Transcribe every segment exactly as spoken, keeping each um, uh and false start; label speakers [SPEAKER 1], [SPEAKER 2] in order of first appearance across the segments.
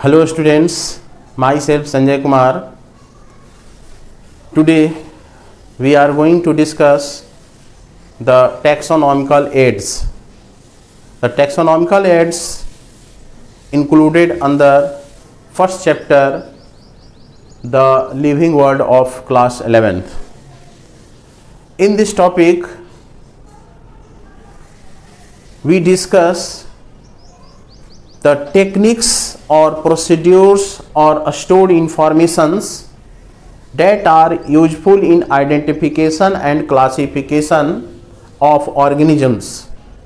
[SPEAKER 1] Hello students, myself Sanjay Kumar. Today we are going to discuss the taxonomical aids. The taxonomical aids included under first chapter, the living world of class eleventh. In this topic we discuss the techniques or procedures or stored informations that are useful in identification and classification of organisms.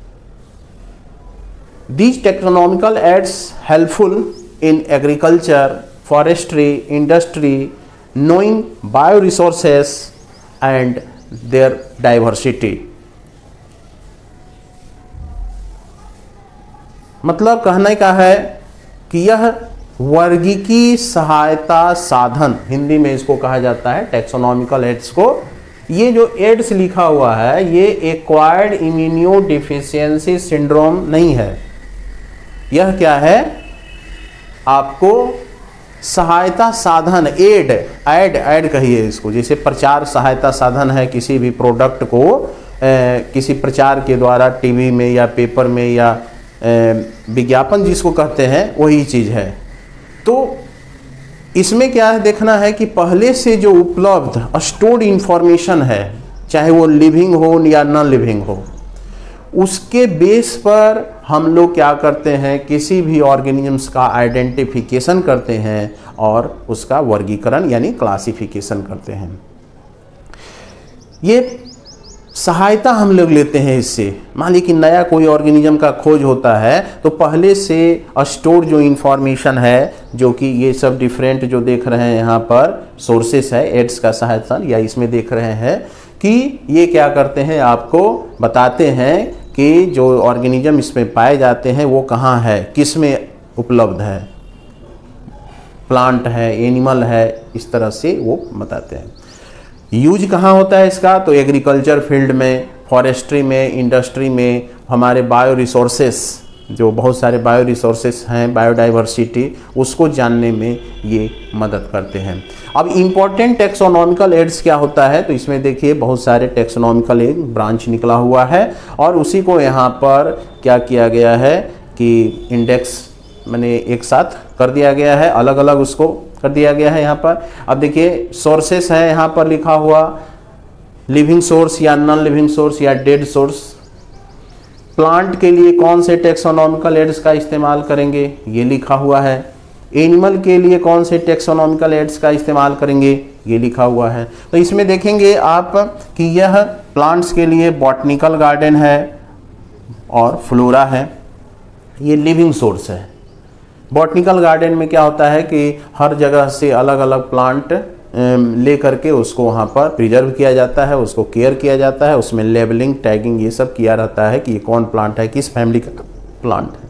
[SPEAKER 1] These taxonomical aids helpful in agriculture, forestry, industry, knowing bioresources and their diversity. मतलब कहने का है कि यह वर्गीकी सहायता साधन, हिंदी में इसको कहा जाता है टैक्सोनॉमिकल एड्स को। ये जो एड्स लिखा हुआ है ये एक्वायर्ड इम्यूनो डिफिशियंसी सिंड्रोम नहीं है। यह क्या है? आपको सहायता साधन, एड एड एड कहिए इसको, जैसे प्रचार सहायता साधन है किसी भी प्रोडक्ट को ए, किसी प्रचार के द्वारा टीवी में या पेपर में या विज्ञापन जिसको कहते हैं वही चीज़ है। तो इसमें क्या है देखना है कि पहले से जो उपलब्ध स्टोर्ड इंफॉर्मेशन है, चाहे वो लिविंग हो या नॉन लिविंग हो, उसके बेस पर हम लोग क्या करते हैं, किसी भी ऑर्गेनिजम्स का आइडेंटिफिकेशन करते हैं और उसका वर्गीकरण यानी क्लासिफिकेशन करते हैं। ये सहायता हम लोग लेते हैं इससे। मान लीजिए कि नया कोई ऑर्गेनिज्म का खोज होता है तो पहले से स्टोर जो इंफॉर्मेशन है, जो कि ये सब डिफरेंट जो देख रहे हैं यहाँ पर सोर्सेस है एड्स का सहायता, या इसमें देख रहे हैं कि ये क्या करते हैं, आपको बताते हैं कि जो ऑर्गेनिज्म इसमें पाए जाते हैं वो कहाँ है, किस में उपलब्ध है, प्लांट है, एनिमल है, इस तरह से वो बताते हैं। यूज कहाँ होता है इसका? तो एग्रीकल्चर फील्ड में, फॉरेस्ट्री में, इंडस्ट्री में, हमारे बायो रिसोर्सेस, जो बहुत सारे बायो रिसोर्सेस हैं, बायोडाइवर्सिटी, उसको जानने में ये मदद करते हैं। अब इम्पॉर्टेंट टैक्सोनॉमिकल एड्स क्या होता है? तो इसमें देखिए बहुत सारे टैक्सोनॉमिकल एक ब्रांच निकला हुआ है और उसी को यहाँ पर क्या किया गया है कि इंडेक्स मैंने एक साथ कर दिया गया है, अलग अलग उसको कर दिया गया है यहाँ पर। अब देखिए सोर्सेस है यहाँ पर लिखा हुआ, लिविंग सोर्स या नॉन लिविंग सोर्स या डेड सोर्स। प्लांट के लिए कौन से टैक्सोनॉमिकल एड्स का इस्तेमाल करेंगे, ये लिखा हुआ है। एनिमल के लिए कौन से टैक्सोनॉमिकल एड्स का इस्तेमाल करेंगे, ये लिखा हुआ है। तो इसमें देखेंगे आप कि यह प्लांट्स के लिए बॉटनिकल गार्डन है और फ्लोरा है, ये लिविंग सोर्स है। बॉटनिकल गार्डन में क्या होता है कि हर जगह से अलग अलग प्लांट ले करके उसको वहाँ पर प्रिजर्व किया जाता है, उसको केयर किया जाता है, उसमें लेबलिंग, टैगिंग ये सब किया रहता है कि ये कौन प्लांट है, किस फैमिली का प्लांट है।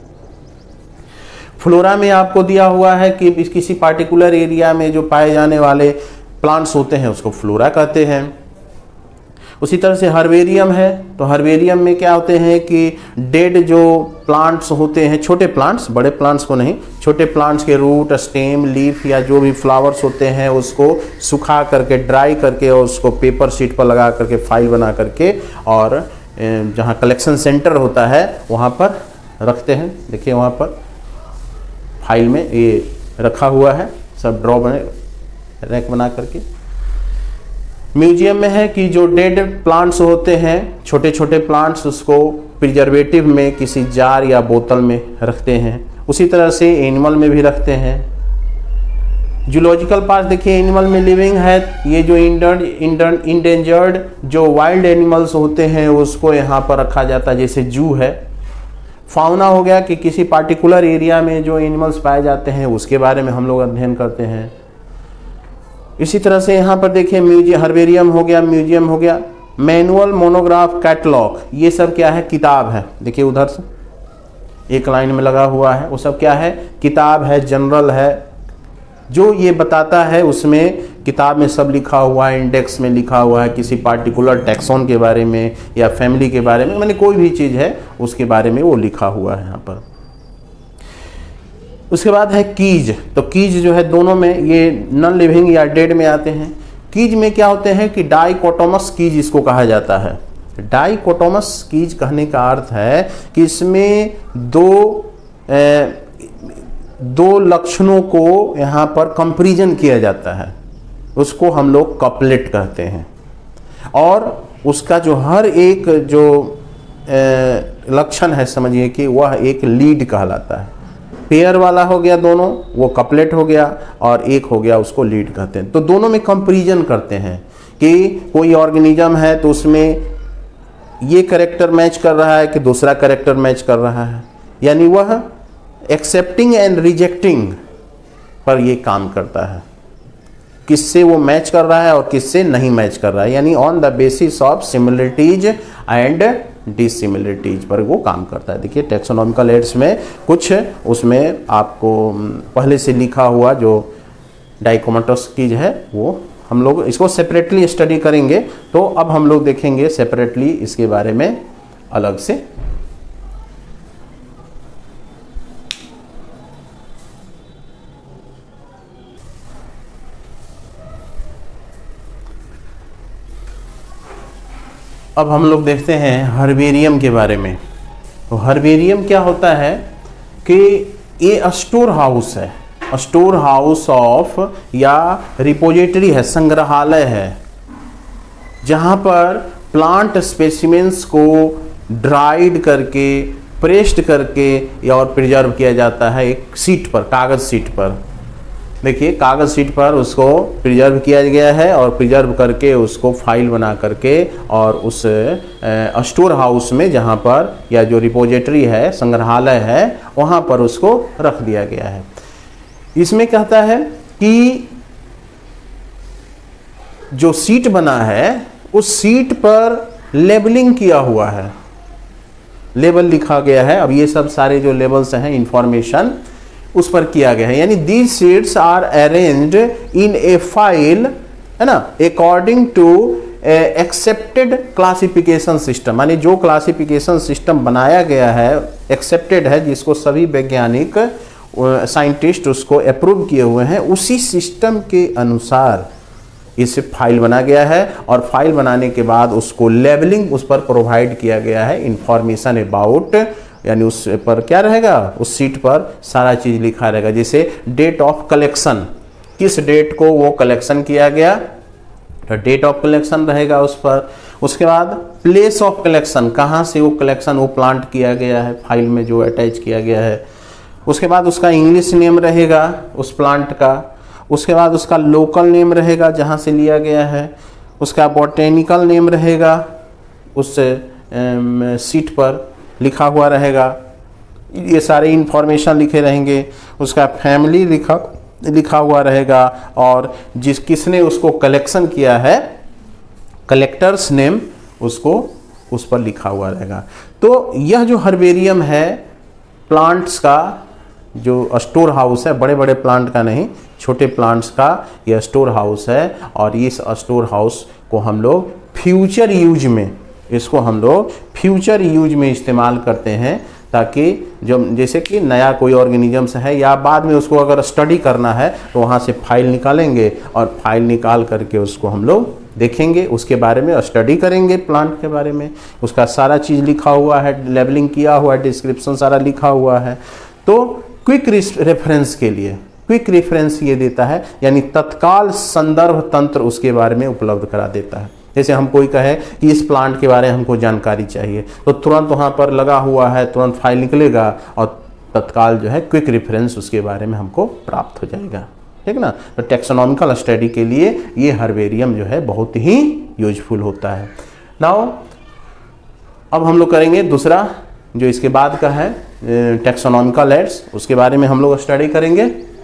[SPEAKER 1] फ्लोरा में आपको दिया हुआ है कि किसी पार्टिकुलर एरिया में जो पाए जाने वाले प्लांट्स होते हैं उसको फ्लोरा कहते हैं। उसी तरह से हर्बेरियम है, तो हर्बेरियम में क्या होते हैं कि डेड जो प्लांट्स होते हैं, छोटे प्लांट्स, बड़े प्लांट्स को नहीं, छोटे प्लांट्स के रूट, स्टेम, लीफ या जो भी फ्लावर्स होते हैं उसको सुखा करके, ड्राई करके और उसको पेपर शीट पर लगा करके फाइल बना करके और जहाँ कलेक्शन सेंटर होता है वहाँ पर रखते हैं। देखिए वहाँ पर फाइल में ये रखा हुआ है, सब ड्रॉ बने रैक बना करके। म्यूजियम में है कि जो डेड प्लांट्स होते हैं, छोटे छोटे प्लांट्स, उसको प्रिजर्वेटिव में किसी जार या बोतल में रखते हैं। उसी तरह से एनिमल में भी रखते हैं। जूलॉजिकल पार्ट देखिए, एनिमल में लिविंग है, ये जो इंडेंजर्ड जो वाइल्ड एनिमल्स होते हैं उसको यहाँ पर रखा जाता है, जैसे जू है। फाउना हो गया कि किसी पार्टिकुलर एरिया में जो एनिमल्स पाए जाते हैं उसके बारे में हम लोग अध्ययन करते हैं। इसी तरह से यहाँ पर देखिए म्यूजियम, हर्बेरियम हो गया, म्यूजियम हो गया। मैनुअल, मोनोग्राफ, कैटलॉग, ये सब क्या है? किताब है। देखिए उधर से एक लाइन में लगा हुआ है, वो सब क्या है? किताब है, जनरल है, जो ये बताता है उसमें किताब में सब लिखा हुआ है, इंडेक्स में लिखा हुआ है किसी पार्टिकुलर टैक्सॉन के बारे में या फैमिली के बारे में, मैंने कोई भी चीज़ है उसके बारे में वो लिखा हुआ है यहाँ पर। उसके बाद है कीज। तो कीज जो है दोनों में, ये नॉन लिविंग या डेड में आते हैं। कीज में क्या होते हैं कि डाइकोटोमस कीज इसको कहा जाता है। डाइकोटोमस कीज कहने का अर्थ है कि इसमें दो ए, दो लक्षणों को यहाँ पर कंपैरिजन किया जाता है, उसको हम लोग कपलेट कहते हैं। और उसका जो हर एक जो लक्षण है समझिए कि वह एक लीड कहलाता है। पेयर वाला हो गया दोनों, वो कपलेट हो गया, और एक हो गया उसको लीड कहते हैं। तो दोनों में कंपैरिजन करते हैं कि कोई ऑर्गेनिज्म है तो उसमें ये कैरेक्टर मैच कर रहा है कि दूसरा कैरेक्टर मैच कर रहा है, यानी वह एक्सेप्टिंग एंड रिजेक्टिंग पर ये काम करता है, किससे वो मैच कर रहा है और किससे नहीं मैच कर रहा है, यानी on the basis of similarities and dissimilarities पर वो काम करता है। देखिए टैक्सोनॉमिकल एड्स में कुछ उसमें आपको पहले से लिखा हुआ जो डाइकोटोमस कीज है वो हम लोग इसको सेपरेटली स्टडी करेंगे। तो अब हम लोग देखेंगे सेपरेटली इसके बारे में अलग से। अब हम लोग देखते हैं हर्बेरियम के बारे में। तो हर्बेरियम क्या होता है कि ये स्टोर हाउस है, स्टोर हाउस ऑफ या रिपोजिटरी है, संग्रहालय है, जहाँ पर प्लांट स्पेसिमेंस को ड्राइड करके, प्रेस्ड करके या और प्रिजर्व किया जाता है एक सीट पर, कागज सीट पर। देखिए कागज सीट पर उसको प्रिजर्व किया गया है और प्रिजर्व करके उसको फाइल बना करके और उस स्टोर हाउस में, जहाँ पर या जो रिपोजिटरी है, संग्रहालय है, वहाँ पर उसको रख दिया गया है। इसमें कहता है कि जो सीट बना है उस सीट पर लेबलिंग किया हुआ है, लेबल लिखा गया है। अब ये सब सारे जो लेबल्स हैं इंफॉर्मेशन उस पर किया गया है, यानी these seats are arranged in a file, है ना, according to accepted classification system, यानी जो क्लासिफिकेशन सिस्टम बनाया गया है, एक्सेप्टेड है, जिसको सभी वैज्ञानिक साइंटिस्ट उसको अप्रूव किए हुए हैं, उसी सिस्टम के अनुसार इसे फाइल बना गया है। और फाइल बनाने के बाद उसको लेबलिंग उस पर प्रोवाइड किया गया है, इंफॉर्मेशन अबाउट, यानी उस पर क्या रहेगा, उस सीट पर सारा चीज लिखा रहेगा। जैसे डेट ऑफ कलेक्शन, किस डेट को वो कलेक्शन किया गया, तो डेट ऑफ कलेक्शन रहेगा उस पर। उसके बाद प्लेस ऑफ कलेक्शन, कहाँ से वो कलेक्शन, वो प्लांट किया गया है, फाइल में जो अटैच किया गया है। उसके बाद उसका इंग्लिश नेम रहेगा उस प्लांट का। उसके बाद उसका लोकल नेम रहेगा जहाँ से लिया गया है। उसका बॉटेनिकल नेम रहेगा, उस सीट पर लिखा हुआ रहेगा, ये सारे इंफॉर्मेशन लिखे रहेंगे। उसका फैमिली लिखा लिखा हुआ रहेगा और जिस किसने उसको कलेक्शन किया है, कलेक्टर्स नेम, उसको उस पर लिखा हुआ रहेगा। तो यह जो हर्बेरियम है प्लांट्स का जो स्टोर हाउस है, बड़े बड़े प्लांट का नहीं, छोटे प्लांट्स का यह स्टोर हाउस है। और इस स्टोर हाउस को हम लोग फ्यूचर यूज में, इसको हम लोग फ्यूचर यूज में इस्तेमाल करते हैं, ताकि जो जैसे कि नया कोई ऑर्गेनिजम्स है या बाद में उसको अगर स्टडी करना है तो वहाँ से फाइल निकालेंगे और फाइल निकाल करके उसको हम लोग देखेंगे, उसके बारे में स्टडी करेंगे, प्लांट के बारे में, उसका सारा चीज़ लिखा हुआ है, लेबलिंग किया हुआ है, डिस्क्रिप्शन सारा लिखा हुआ है। तो क्विक रेफरेंस के लिए, क्विक रेफरेंस ये देता है, यानी तत्काल संदर्भ तंत्र उसके बारे में उपलब्ध करा देता है। जैसे हम कोई कहे कि इस प्लांट के बारे में हमको जानकारी चाहिए, तो तुरंत वहाँ पर लगा हुआ है, तुरंत फाइल निकलेगा और तत्काल जो है क्विक रेफरेंस उसके बारे में हमको प्राप्त हो जाएगा, ठीक ना। तो टैक्सोनॉमिकल स्टडी के लिए ये हर्बेरियम जो है बहुत ही यूजफुल होता है। नाउ अब हम लोग करेंगे दूसरा जो इसके बाद का है टैक्सोनॉमिकल एड्स, उसके बारे में हम लोग स्टडी करेंगे।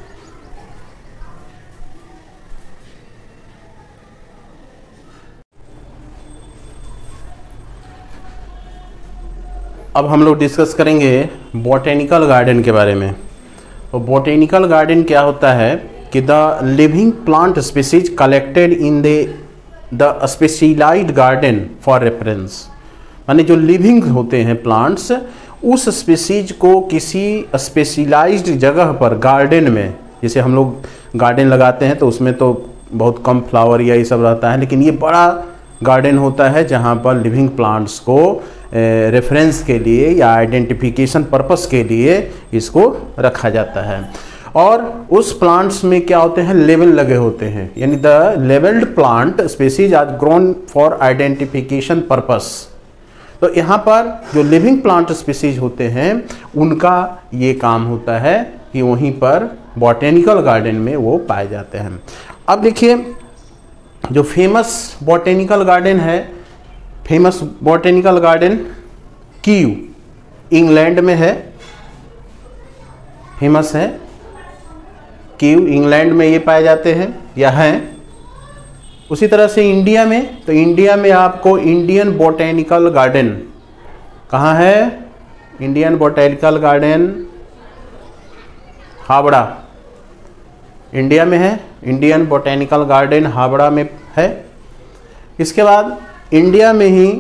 [SPEAKER 1] अब हम लोग डिस्कस करेंगे बॉटेनिकल गार्डन के बारे में। तो बॉटेनिकल गार्डन क्या होता है कि the living plant species collected in the the specialised garden for reference. माने जो लिविंग होते हैं प्लांट्स, उस स्पीसीज को किसी स्पेशलाइज्ड जगह पर गार्डन में, जैसे हम लोग गार्डन लगाते हैं तो उसमें तो बहुत कम फ्लावर या ये सब रहता है, लेकिन ये बड़ा गार्डन होता है जहाँ पर लिविंग प्लांट्स को रेफरेंस के लिए या आइडेंटिफिकेशन पर्पस के लिए इसको रखा जाता है। और उस प्लांट्स में क्या होते हैं, लेवल लगे होते हैं, यानी the labelled plant species are grown for identification purpose. तो यहाँ पर जो लिविंग प्लांट स्पीसीज होते हैं उनका ये काम होता है कि वहीं पर बॉटेनिकल गार्डन में वो पाए जाते हैं। अब देखिए जो फेमस बॉटेनिकल गार्डन है, famous botanical garden Kew England में है, फेमस है कीव, इंग्लैंड में ये पाए जाते हैं या हैं। उसी तरह से इंडिया में, तो इंडिया में आपको इंडियन बॉटेनिकल गार्डन कहाँ है, Indian botanical garden Howrah, India में है, इंडियन बॉटेनिकल गार्डन हावड़ा में है। इसके बाद इंडिया में ही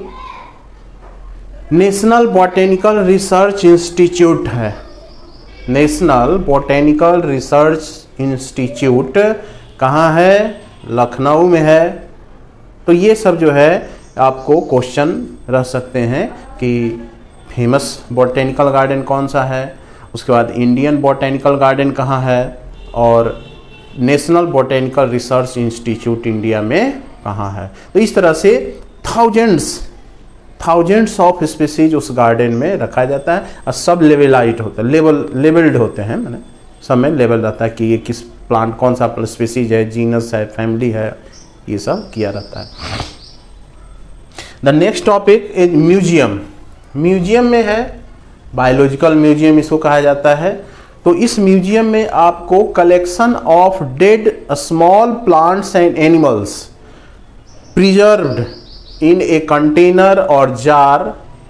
[SPEAKER 1] नेशनल बॉटेनिकल रिसर्च इंस्टीट्यूट है, नेशनल बॉटेनिकल रिसर्च इंस्टीट्यूट कहाँ है, लखनऊ में है। तो ये सब जो है आपको क्वेश्चन रह सकते हैं कि फेमस बॉटेनिकल गार्डन कौन सा है, उसके बाद इंडियन बॉटेनिकल गार्डन कहाँ है, और national botanical research institute India में कहाँ है। तो इस तरह से थाउजेंड्स थाउजेंड्स ऑफ स्पीसीज उस गार्डन में रखा जाता है और सब लेवलाइट होता है, लेवल लेवल्ड होते हैं, मैंने सब में लेवल रहता है कि ये किस प्लांट कौन सा स्पीसीज है, जीनस है, फैमिली है, ये सब किया रहता है। The next topic is museum. Museum में है बायोलॉजिकल म्यूजियम इसको कहा जाता है। तो इस म्यूजियम में आपको collection of dead small plants and animals preserved in a container और jar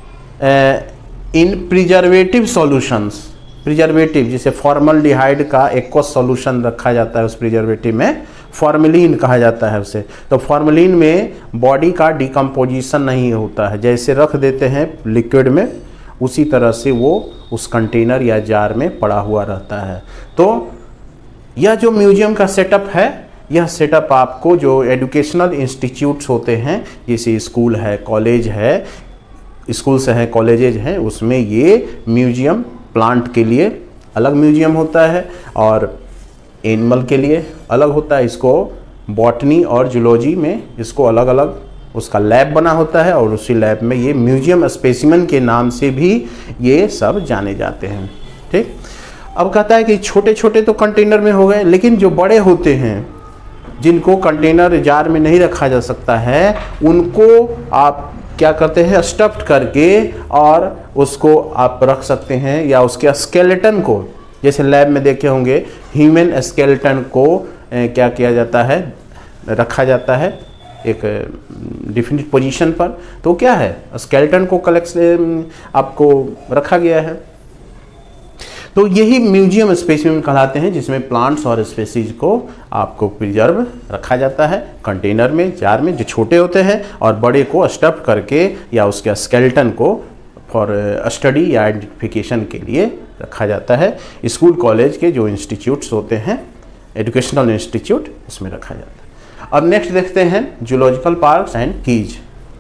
[SPEAKER 1] in preservative solutions, preservative जैसे फॉर्मल्डिहाइड का एक्वस सॉल्यूशन रखा जाता है, उस प्रिजर्वेटिव में फॉर्मेलिन कहा जाता है उसे। तो फॉर्मेलिन में बॉडी का डिकम्पोजिशन नहीं होता है, जैसे रख देते हैं लिक्विड में उसी तरह से वो उस कंटेनर या जार में पड़ा हुआ रहता है। तो यह जो म्यूजियम का सेटअप है, यह सेटअप आपको जो एजुकेशनल इंस्टीट्यूट्स होते हैं जैसे स्कूल है, कॉलेज है, स्कूल से है, कॉलेजेज हैं, उसमें ये म्यूजियम प्लांट के लिए अलग म्यूजियम होता है और एनिमल के लिए अलग होता है। इसको बॉटनी और जूलॉजी में इसको अलग अलग उसका लैब बना होता है और उसी लैब में ये म्यूजियम स्पेसिमेन के नाम से भी ये सब जाने जाते हैं। ठीक, अब कहता है कि छोटे छोटे तो कंटेनर में हो गए, लेकिन जो बड़े होते हैं जिनको कंटेनर जार में नहीं रखा जा सकता है, उनको आप क्या करते हैं, स्टफ्ड करके और उसको आप रख सकते हैं, या उसके स्केलेटन को, जैसे लैब में देखे होंगे ह्यूमन स्केलेटन को ए, क्या किया जाता है, रखा जाता है एक डिफिनिट पोजीशन पर। तो क्या है, स्केलेटन को कलेक्ट आपको रखा गया है। तो यही म्यूजियम स्पेसिमेन कहलाते हैं, जिसमें प्लांट्स और स्पेसीज को आपको प्रिजर्व रखा जाता है कंटेनर में, जार में, जो छोटे होते हैं, और बड़े को स्टफ करके या उसके स्केलेटन को फॉर स्टडी या आइडेंटिफिकेशन के लिए रखा जाता है। स्कूल कॉलेज के जो इंस्टीट्यूट्स होते हैं, एजुकेशनल इंस्टीट्यूट, इसमें रखा जाता है। अब नेक्स्ट देखते हैं जूलॉजिकल पार्क्स एंड कीज।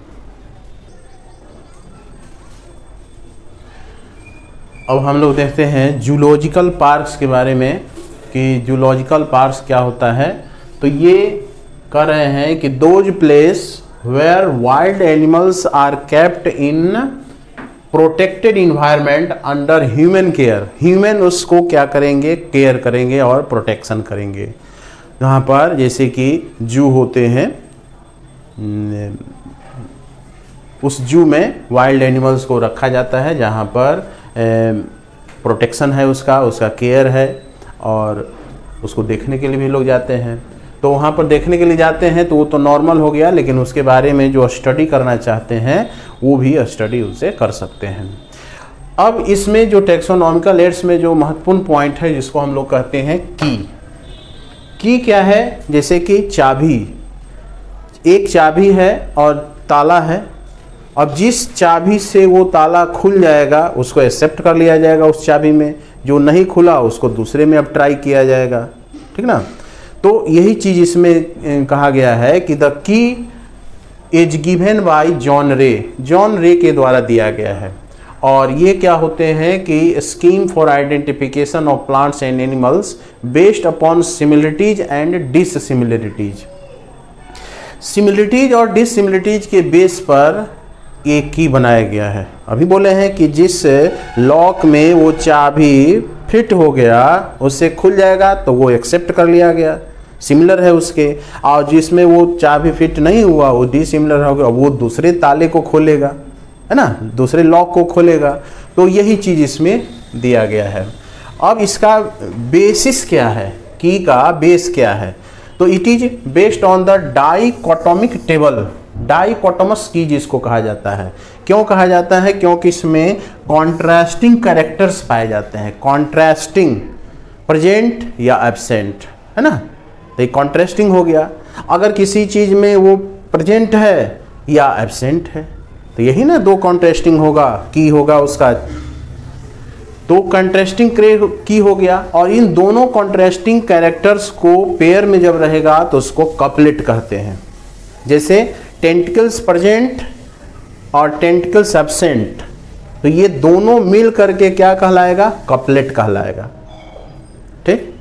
[SPEAKER 1] अब हम लोग देखते हैं जूलॉजिकल पार्क्स के बारे में कि जूलॉजिकल पार्क्स क्या होता है। तो ये कह रहे हैं कि those place where wild animals are kept in protected environment under human care, human उसको क्या करेंगे, केयर करेंगे और प्रोटेक्शन करेंगे। जहाँ पर जैसे कि जू होते हैं, उस जू में वाइल्ड एनिमल्स को रखा जाता है, जहाँ पर प्रोटेक्शन है उसका उसका केयर है, और उसको देखने के लिए भी लोग जाते हैं। तो वहाँ पर देखने के लिए जाते हैं तो वो तो नॉर्मल हो गया, लेकिन उसके बारे में जो स्टडी करना चाहते हैं वो भी स्टडी उनसे कर सकते हैं। अब इसमें जो टेक्सोनॉमिकल एड्स में जो महत्वपूर्ण पॉइंट है, जिसको हम लोग कहते हैं की। की क्या है, जैसे कि चाबी, एक चाबी है और ताला है, अब जिस चाबी से वो ताला खुल जाएगा उसको एक्सेप्ट कर लिया जाएगा उस चाबी में, जो नहीं खुला उसको दूसरे में अब ट्राई किया जाएगा, ठीक ना। तो यही चीज इसमें कहा गया है कि the key is given by John Ray, John Ray के द्वारा दिया गया है। और ये क्या होते हैं कि scheme for identification of plants and animals based upon similarities and dissimilarities. Similarities और डिससिमिलरिटीज के बेस पर एक की बनाया गया है। अभी बोले हैं कि जिस लॉक में वो चाबी फिट हो गया उससे खुल जाएगा तो वो एक्सेप्ट कर लिया गया, सिमिलर है उसके। और जिसमें वो चाबी फिट नहीं हुआ वो डिसिमिलर हो गया, वो दूसरे ताले को खोलेगा, है ना, दूसरे लॉक को खोलेगा। तो यही चीज़ इसमें दिया गया है। अब इसका बेसिस क्या है, की का बेस क्या है, तो it is based on the dichotomic table. Dichotomous की जिसको कहा जाता है, क्यों कहा जाता है, क्योंकि इसमें कॉन्ट्रास्टिंग कैरेक्टर्स पाए जाते हैं। कॉन्ट्रास्टिंग, प्रेजेंट या एब्सेंट, है ना, तो कॉन्ट्रास्टिंग हो गया। अगर किसी चीज में वो प्रेजेंट है या एब्सेंट है तो यही ना दो कॉन्ट्रास्टिंग होगा, की होगा उसका, तो कॉन्ट्रास्टिंग की हो गया। और इन दोनों कॉन्ट्रास्टिंग कैरेक्टर्स को पेयर में जब रहेगा तो उसको कपलेट कहते हैं। जैसे टेंटिकल्स प्रेजेंट और टेंटिकल्स एब्सेंट, तो ये दोनों मिल करके क्या कहलाएगा, कपलेट कहलाएगा, ठीक।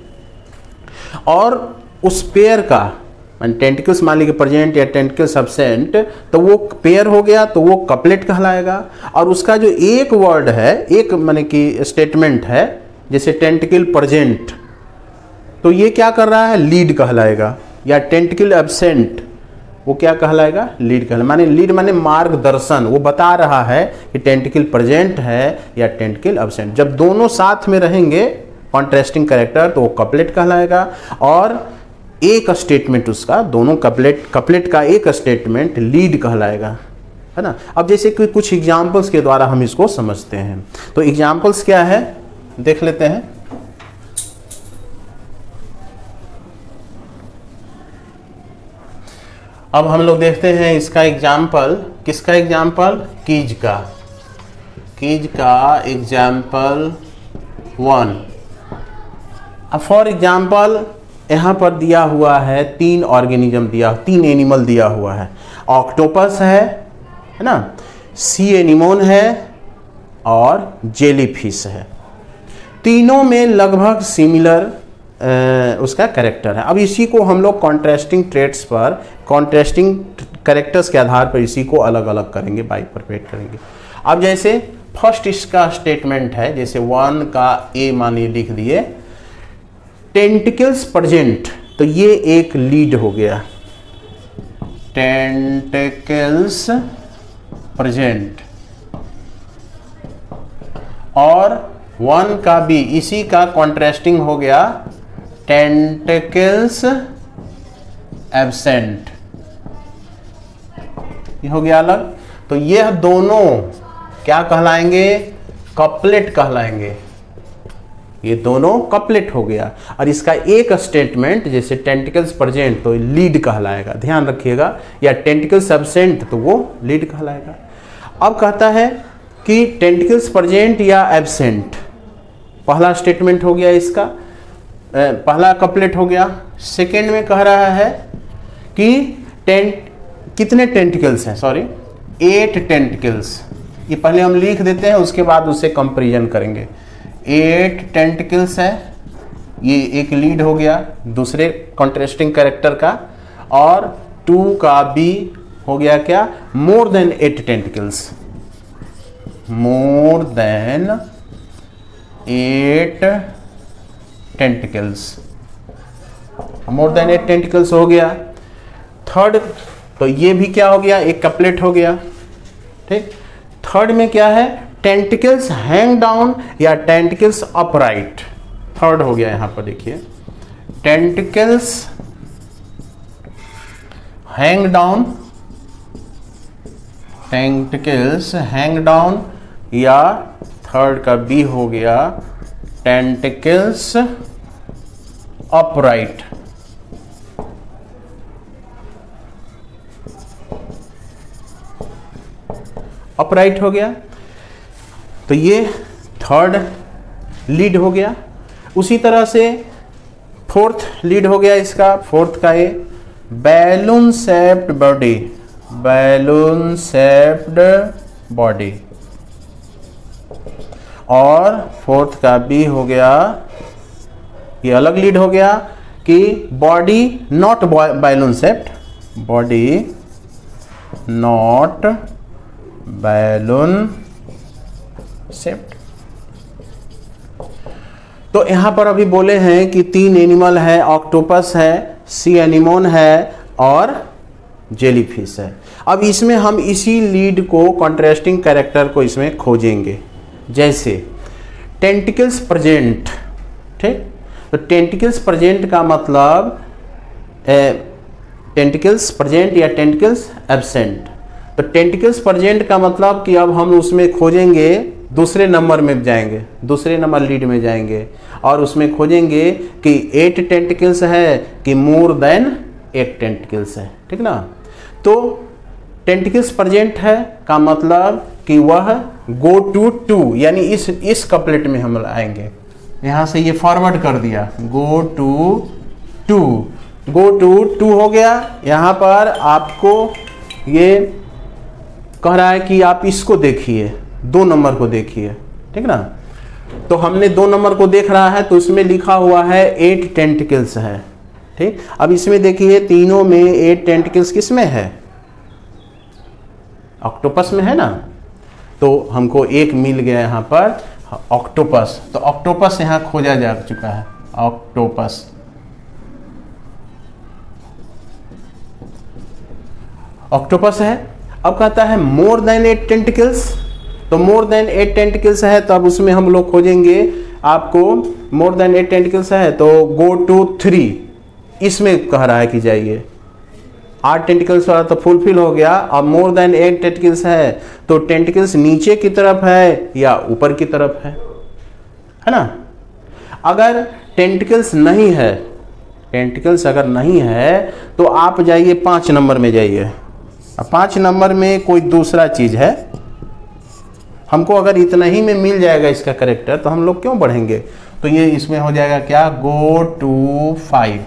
[SPEAKER 1] और उस पेयर का टेंटिकल्स मान लीजिए प्रेजेंट या टेंटिकल्स एब्सेंट, तो वो पेयर हो गया तो वो कपलेट कहलाएगा। और उसका जो एक वर्ड है, एक माने कि स्टेटमेंट है, जैसे टेंटिकल प्रेजेंट, तो ये क्या कर रहा है, लीड कहलाएगा। या टेंटिकल एब्सेंट, वो क्या कहलाएगा, लीड कहलाएगा। माने लीड माने मार्गदर्शन, वो बता रहा है कि टेंटिकल प्रेजेंट है या टेंटिकल एब्सेंट। जब दोनों साथ में रहेंगे कॉन्ट्रास्टिंग कैरेक्टर तो वो कपलेट कहलाएगा। और एक स्टेटमेंट उसका, दोनों कपलेट कपलेट का एक स्टेटमेंट लीड कहलाएगा, है ना। अब जैसे कि कुछ एग्जाम्पल्स के द्वारा हम इसको समझते हैं, तो एग्जाम्पल्स क्या है देख लेते हैं। अब हम लोग देखते हैं इसका एग्जाम्पल, किसका एग्जाम्पल, कीज का, कीज का एग्जाम्पल वन। अब फॉर एग्जाम्पल यहाँ पर दिया हुआ है तीन ऑर्गेनिज्म दिया, तीन एनिमल दिया हुआ है। ऑक्टोपस है, है ना, सी एनिमोन है और जेलीफिश है। तीनों में लगभग सिमिलर उसका कैरेक्टर है। अब इसी को हम लोग कॉन्ट्रास्टिंग ट्रेट्स पर, कॉन्ट्रास्टिंग कैरेक्टर्स के आधार पर इसी को अलग अलग करेंगे, बाइफरकेट करेंगे। अब जैसे फर्स्ट इसका स्टेटमेंट है, जैसे वन का ए मानिए लिख दिए, टेंटिकल्स प्रेजेंट, तो ये एक लीड हो गया, टेंटिकल्स प्रेजेंट। और वन का बी, इसी का कॉन्ट्रास्टिंग हो गया, टेंटिकल्स एब्सेंट, ये हो गया अलग। तो ये दोनों क्या कहलाएंगे, कपलेट कहलाएंगे, ये दोनों कपलेट हो गया। और इसका एक स्टेटमेंट जैसे टेंटिकल्स प्रेजेंट तो लीड कहलाएगा, ध्यान रखिएगा, या टेंटिकल्स एब्सेंट तो वो लीड कहलाएगा। अब कहता है कि टेंटिकल्स प्रेजेंट या एब्सेंट, पहला स्टेटमेंट हो गया इसका, पहला कपलेट हो गया। सेकेंड में कह रहा है कि टेंट कितने टेंटिकल्स हैं, सॉरी एट टेंटिकल्स, ये पहले हम लिख देते हैं उसके बाद उससे कंपैरिजन करेंगे। एट टेंटिकल्स है, ये एक लीड हो गया दूसरे कॉन्ट्रास्टिंग कैरेक्टर का। और टू का बी हो गया क्या, more than eight tentacles, more than eight tentacles, more than eight tentacles हो गया। थर्ड, तो ये भी क्या हो गया, एक कपलेट हो गया, ठीक। थर्ड में क्या है, टेंटिकल्स हैंग डाउन या टेंटिकल्स अपराइट, थर्ड हो गया। यहां पर देखिए, tentacles hang down, tentacles hang down, या थर्ड का बी हो गया टेंटिकल्स अपराइट। अपराइट हो गया। तो ये थर्ड लीड हो गया। उसी तरह से फोर्थ लीड हो गया इसका, फोर्थ का ये balloon shaped body, balloon shaped body. और फोर्थ का बी हो गया, ये अलग लीड हो गया कि body not balloon shaped, body not balloon shaped. तो यहां पर अभी बोले हैं कि तीन एनिमल है, ऑक्टोपस है, सी एनिमोन है और जेलीफिश है। अब इसमें हम इसी लीड को, कॉन्ट्रास्टिंग कैरेक्टर को इसमें खोजेंगे। जैसे टेंटिकल्स प्रेजेंट, ठीक, तो टेंटिकल्स प्रेजेंट का मतलब टेंटिकल्स प्रेजेंट या टेंटिकल्स एब्सेंट। तो टेंटिकल्स प्रेजेंट का मतलब कि अब हम उसमें खोजेंगे, दूसरे नंबर में जाएंगे, दूसरे नंबर लीड में जाएंगे और उसमें खोजेंगे कि एट टेंटिकल्स है कि मोर देन एट टेंटिकल्स है, ठीक ना। तो टेंटिकल्स प्रेजेंट है का मतलब कि वह गो टू टू, यानी इस इस कपलेट में हम आएंगे। यहां से ये फॉरवर्ड कर दिया, go to two, go to two हो गया। यहां पर आपको ये कह रहा है कि आप इसको देखिए, दो नंबर को देखिए, ठीक ना। तो हमने दो नंबर को देख रहा है, तो इसमें लिखा हुआ है एट टेंटिकल्स है, ठीक। अब इसमें देखिए तीनों में एट टेंटिकल्स किस में है, ऑक्टोपस में है ना। तो हमको एक मिल गया यहाँ पर ऑक्टोपस। तो ऑक्टोपस यहाँ खोजा जा चुका है, ऑक्टोपस। ऑक्टोपस है। अब कहता है मोर देन एट टेंटिकल्स, तो मोर देन एट टेंटिकल्स है तो अब उसमें हम लोग खोजेंगे, आपको मोर देन एट टेंटिकल्स है तो गो टू थ्री, इसमें कह रहा है कि जाइए। आठ टेंटिकल्स वाला तो फुलफिल हो गया। अब मोर देन एट टेंटिकल्स है तो टेंटिकल्स नीचे की तरफ है या ऊपर की तरफ है, है ना। अगर टेंटिकल्स नहीं है, टेंटिकल्स अगर नहीं है तो आप जाइए पांच नंबर में जाइए। अब पांच नंबर में कोई दूसरा चीज है, हमको अगर इतना ही में मिल जाएगा इसका कैरेक्टर तो हम लोग क्यों बढ़ेंगे। तो ये इसमें हो जाएगा क्या, गो टू फाइव।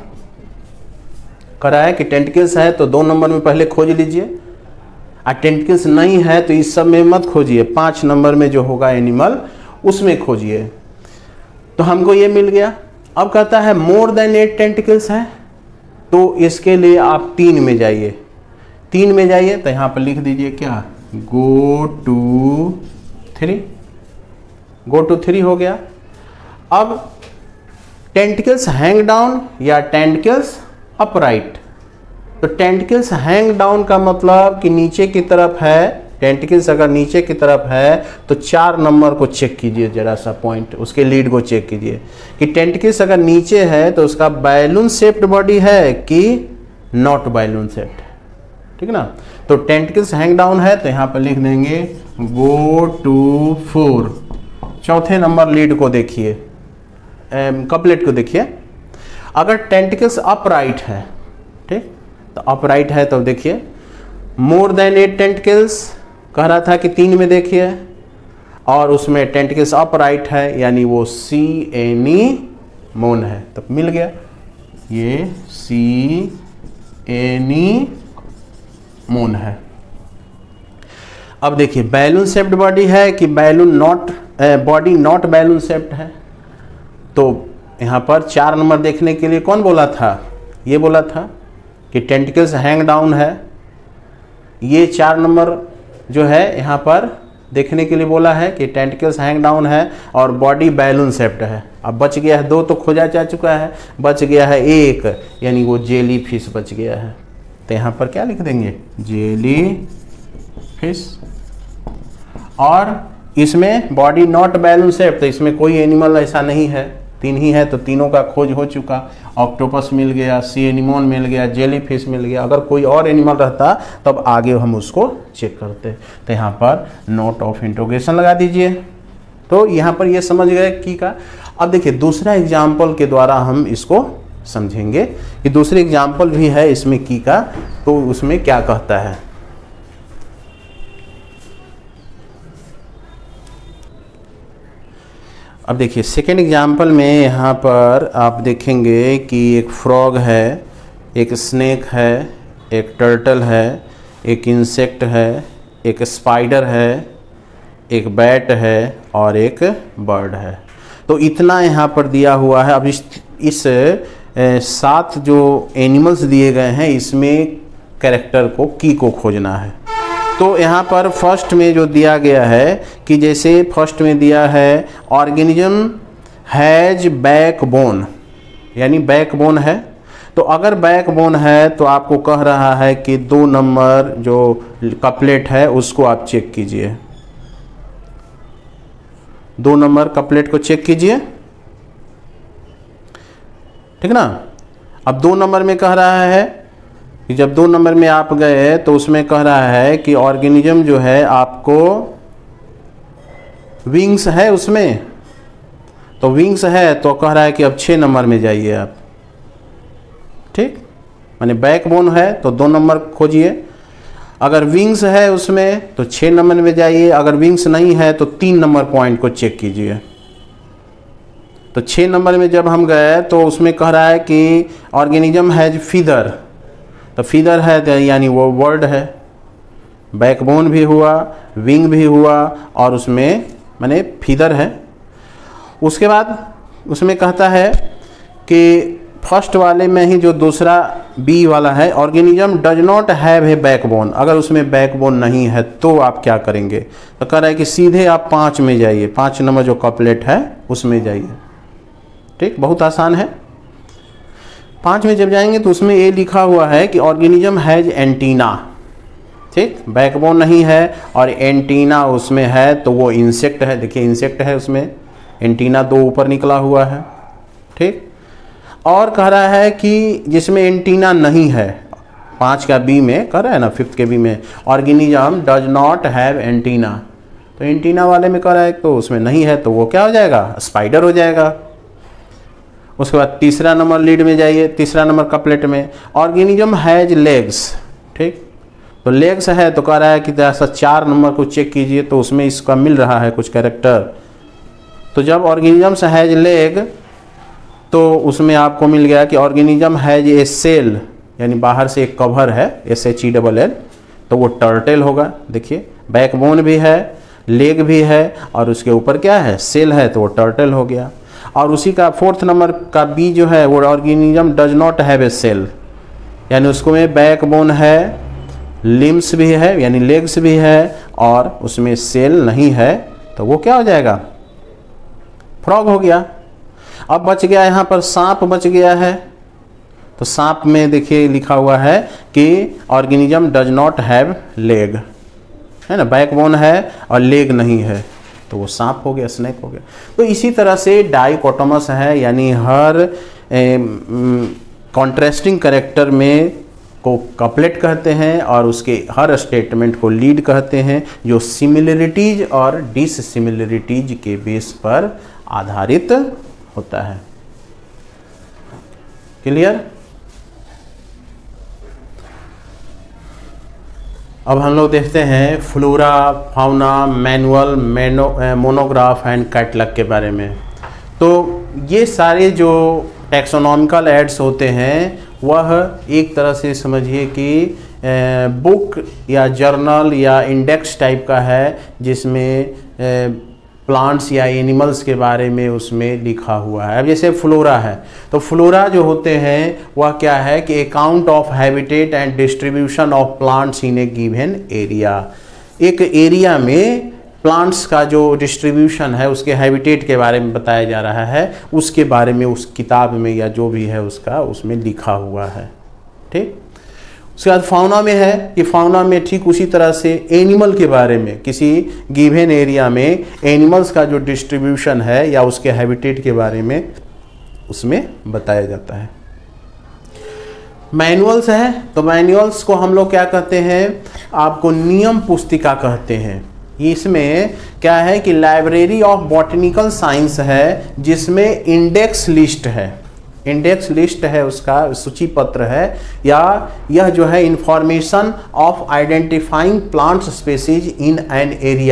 [SPEAKER 1] करा है कि टेंटिकल्स है तो दो नंबर में पहले खोज लीजिए, और टेंटिकल्स नहीं है तो इस सब में मत खोजिए, पांच नंबर में जो होगा एनिमल उसमें खोजिए। तो हमको ये मिल गया। अब कहता है मोर देन एट टेंटिकल्स है तो इसके लिए आप तीन में जाइए, तीन में जाइए तो यहाँ पर लिख दीजिए क्या, go to three, go to three हो गया। अब टेंटिकल्स हैंग डाउन या टेंटिकल्स अपराइट। तो टेंटिकल्स हैंग डाउन का मतलब कि नीचे की तरफ है, टेंटिकल्स अगर नीचे की तरफ है तो चार नंबर को चेक कीजिए, जरा सा पॉइंट उसके लीड को चेक कीजिए कि टेंटिकल्स अगर नीचे है तो उसका बैलून शेप्ड बॉडी है कि नॉट बैलून शेप्ड, ठीक ना। तो टेंटिकल्स हैंग डाउन है तो यहाँ पर लिख देंगे गो टू फोर। चौथे नंबर लीड को देखिए, कपलेट को देखिए। अगर टेंटिकल्स अपराइट है, ठीक, तो अपराइट है तो देखिए मोर देन एट टेंटिकल्स कह रहा था कि तीन में देखिए, और उसमें टेंटिकल्स अपराइट है यानी वो सी एनी मोन है, तो मिल गया ये सी एनी मोन है। अब देखिए बैलून शेप्ड बॉडी है कि balloon not, body not balloon shaped है। तो यहाँ पर चार नंबर देखने के लिए कौन बोला था, ये बोला था कि टेंटिकल्स हैंग डाउन है। ये चार नंबर जो है यहाँ पर देखने के लिए बोला है कि टेंटिकल्स हैंग डाउन है और बॉडी बैलून शेप्ड है। अब बच गया है दो, तो खोजा जा चुका है, बच गया है एक, यानी वो जेली फिश बच गया है। तो यहाँ पर क्या लिख देंगे, जेली फिश। और इसमें बॉडी नॉट बैलून शेप्ड, तो इसमें कोई एनिमल ऐसा नहीं है, तीन ही है तो तीनों का खोज हो चुका। ऑक्टोपस मिल गया, सी एनिमोन मिल गया, जेली फिश मिल गया। अगर कोई और एनिमल रहता तब आगे हम उसको चेक करते। तो यहाँ पर नोट ऑफ इंट्रोगेशन लगा दीजिए। तो यहाँ पर ये समझ गए की का। अब देखिए दूसरा एग्जाम्पल के द्वारा हम इसको समझेंगे कि दूसरे एग्जाम्पल भी है इसमें की का, तो उसमें क्या कहता है। अब देखिए सेकेंड एग्जाम्पल में यहाँ पर आप देखेंगे कि एक फ्रॉग है, एक स्नेक है, एक टर्टल है, एक इंसेक्ट है, एक स्पाइडर है, एक बैट है और एक बर्ड है। तो इतना यहाँ पर दिया हुआ है। अब इस इस सात जो एनिमल्स दिए गए हैं इसमें कैरेक्टर को की को खोजना है। तो यहाँ पर फर्स्ट में जो दिया गया है कि जैसे फर्स्ट में दिया है ऑर्गेनिज्म हैज बैकबोन, यानी बैकबोन है। तो अगर बैकबोन है तो आपको कह रहा है कि दो नंबर जो कपलेट है उसको आप चेक कीजिए, दो नंबर कपलेट को चेक कीजिए, ठीक ना। अब दो नंबर में कह रहा है कि जब दो नंबर में आप गए तो उसमें कह रहा है कि ऑर्गेनिज्म जो है आपको विंग्स है उसमें, तो विंग्स है तो कह रहा है कि अब छः नंबर में जाइए आप, ठीक, माने बैकबोन है तो दो नंबर खोजिए, अगर विंग्स है उसमें तो छः नंबर में जाइए, अगर विंग्स नहीं है तो तीन नंबर पॉइंट को चेक कीजिए। तो छः नंबर में जब हम गए तो उसमें कह रहा है कि ऑर्गेनिज्म हैज फीदर, तो फीदर है तो यानी वो वर्ड है, बैकबोन भी हुआ, विंग भी हुआ और उसमें माने फीदर है। उसके बाद उसमें कहता है कि फर्स्ट वाले में ही जो दूसरा बी वाला है organism does not have a backbone, अगर उसमें बैकबोन नहीं है तो आप क्या करेंगे, तो कह रहा है कि सीधे आप पाँच में जाइए, पाँच नंबर जो कपलेट है उसमें जाइए, ठीक, बहुत आसान है। पाँच में जब जाएंगे तो उसमें ये लिखा हुआ है कि ऑर्गेनिज्म हैज एंटीना, ठीक, बैकबोन नहीं है और एंटीना उसमें है तो वो इंसेक्ट है, देखिए इंसेक्ट है उसमें, एंटीना दो ऊपर निकला हुआ है, ठीक। और कह रहा है कि जिसमें एंटीना नहीं है, पाँच का बी में कह रहा है ना, फिफ्थ के बी में organism does not have antenna, तो एंटीना वाले में कह रहा है तो उसमें नहीं है तो वो क्या हो जाएगा, स्पाइडर हो जाएगा। उसके बाद तीसरा नंबर लीड में जाइए, तीसरा नंबर कपलेट में ऑर्गेनिज्म हैज लेग्स, ठीक, तो लेग्स है तो कह रहा है कि जैसा चार नंबर को चेक कीजिए तो उसमें इसका मिल रहा है कुछ कैरेक्टर। तो जब ऑर्गेनिज्म हैज लेग तो उसमें आपको मिल गया कि ऑर्गेनिज्म हैज ए सेल, यानी बाहर से एक कवर है, S H E double L, तो वो टर्टल होगा। देखिए बैकबोन भी है, लेग भी है और उसके ऊपर क्या है, सेल है, तो वो टर्टल हो गया। और उसी का फोर्थ नंबर का बी जो है वो organism does not have a shell, यानी उसको में बैकबोन है, लिम्स भी है यानी लेग्स भी है और उसमें सेल नहीं है, तो वो क्या हो जाएगा, फ्रॉग हो गया। अब बच गया यहाँ पर सांप बच गया है, तो सांप में देखिए लिखा हुआ है कि organism does not have leg, है ना, बैकबोन है और लेग नहीं है, तो वो सांप हो गया, स्नेक हो गया। तो इसी तरह से डाइकोटोमस है, यानी हर कॉन्ट्रास्टिंग कैरेक्टर में को कपलेट कहते हैं और उसके हर स्टेटमेंट को लीड कहते हैं, जो सिमिलरिटीज और डिससिमिलरिटीज के बेस पर आधारित होता है। क्लियर? अब हम लोग देखते हैं फ्लोरा, फाउना, मैनुअल, मैनो मोनोग्राफ एंड कैटलॉग के बारे में। तो ये सारे जो टैक्सोनॉमिकल एड्स होते हैं वह एक तरह से समझिए कि बुक या जर्नल या इंडेक्स टाइप का है, जिसमें प्लांट्स या एनिमल्स के बारे में उसमें लिखा हुआ है। अब जैसे फ्लोरा है, तो फ्लोरा जो होते हैं वह क्या है कि account of habitat and distribution of plants in a given area. एक एरिया में प्लांट्स का जो डिस्ट्रीब्यूशन है, उसके हैबिटेट के बारे में बताया जा रहा है, उसके बारे में उस किताब में या जो भी है उसका उसमें लिखा हुआ है, ठीक। उसके बाद फाउना में है कि फाउना में ठीक उसी तरह से एनिमल के बारे में, किसी गिवन एरिया में एनिमल्स का जो डिस्ट्रीब्यूशन है या उसके हैबिटेट के बारे में उसमें बताया जाता है। मैनुअल्स है, तो मैनुअल्स को हम लोग क्या कहते हैं, आपको नियम पुस्तिका कहते हैं। इसमें क्या है कि लाइब्रेरी ऑफ बॉटनिकल साइंस है, जिसमें इंडेक्स लिस्ट है, इंडेक्स लिस्ट है, उसका सूची पत्र है, या यह जो है information of identifying plant species in an area,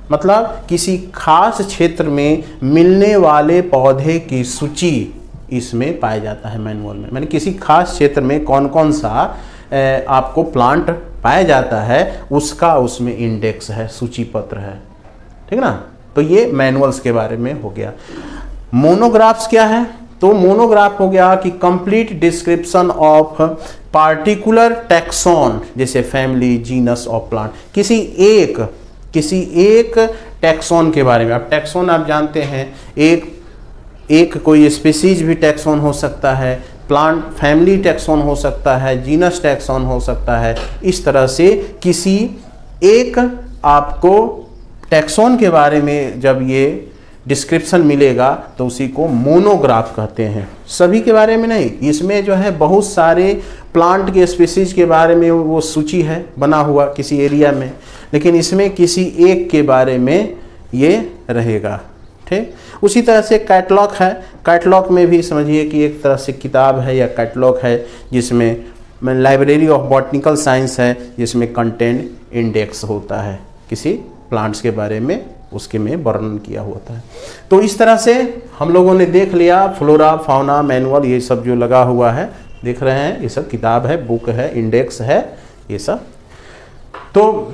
[SPEAKER 1] मतलब किसी खास क्षेत्र में मिलने वाले पौधे की सूची इसमें पाया जाता है मैनुअल में। मैंने किसी खास क्षेत्र में कौन कौन सा आपको प्लांट पाया जाता है उसका उसमें इंडेक्स है, सूची पत्र है, ठीक ना। तो ये मैनुअल्स के बारे में हो गया। मोनोग्राफ्स क्या है? तो मोनोग्राफ हो गया कि complete description of particular taxon, जैसे फैमिली, जीनस ऑफ प्लांट, किसी एक किसी एक टैक्सॉन के बारे में। अब टैक्सॉन आप जानते हैं, एक एक कोई स्पीसीज भी टैक्सॉन हो सकता है, प्लांट फैमिली टैक्सॉन हो सकता है, जीनस टैक्सॉन हो सकता है। इस तरह से किसी एक आपको टैक्सॉन के बारे में जब ये डिस्क्रिप्शन मिलेगा तो उसी को मोनोग्राफ कहते हैं। सभी के बारे में नहीं, इसमें जो है बहुत सारे प्लांट के स्पीसीज के बारे में वो सूची है बना हुआ किसी एरिया में, लेकिन इसमें किसी एक के बारे में ये रहेगा, ठीक। उसी तरह से कैटलॉग है। कैटलॉग में भी समझिए कि एक तरह से किताब है या कैटलॉग है, जिसमें लाइब्रेरी ऑफ बॉटनिकल साइंस है, जिसमें कंटेंट इंडेक्स होता है, किसी प्लांट्स के बारे में उसके में वर्णन किया होता है। तो इस तरह से हम लोगों ने देख लिया फ्लोरा, फाउना, मैनुअल, ये सब जो लगा हुआ है देख रहे हैं, ये सब किताब है, बुक है, इंडेक्स है, ये सब। तो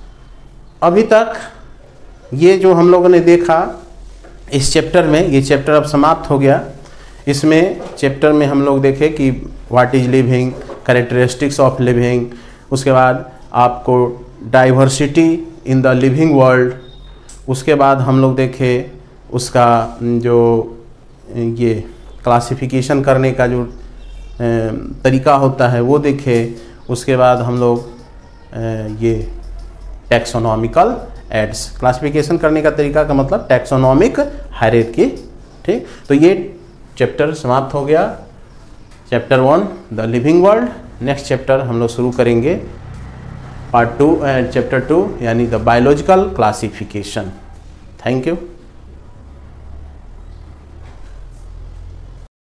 [SPEAKER 1] अभी तक ये जो हम लोगों ने देखा इस चैप्टर में, ये चैप्टर अब समाप्त हो गया। इसमें चैप्टर में हम लोग देखे कि what is living, characteristics of living, उसके बाद आपको diversity in the living world, उसके बाद हम लोग देखे उसका जो ये क्लासिफिकेशन करने का जो तरीका होता है वो देखे। उसके बाद हम लोग ये टैक्सोनॉमिकल एड्स, क्लासिफिकेशन करने का तरीका का मतलब टैक्सोनॉमिक हायरार्की, ठीक। तो ये चैप्टर समाप्त हो गया, chapter one the living world. Next chapter हम लोग शुरू करेंगे पार्ट टू, चैप्टर टू, यानी the biological classification. Thank you.